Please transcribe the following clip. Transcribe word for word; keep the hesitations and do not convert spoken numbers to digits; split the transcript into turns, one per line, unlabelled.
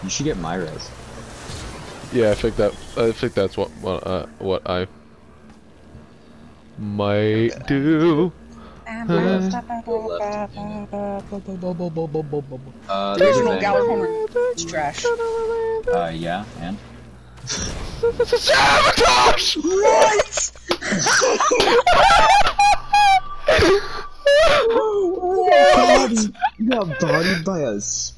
You should get my res.
Yeah, I think that I think that's what what uh, what I might do.
Uh,
The
uh, there's
original
a
Galahorn. It's trash.
Uh, yeah, and?
Sabotage!
What?
You got bodied by a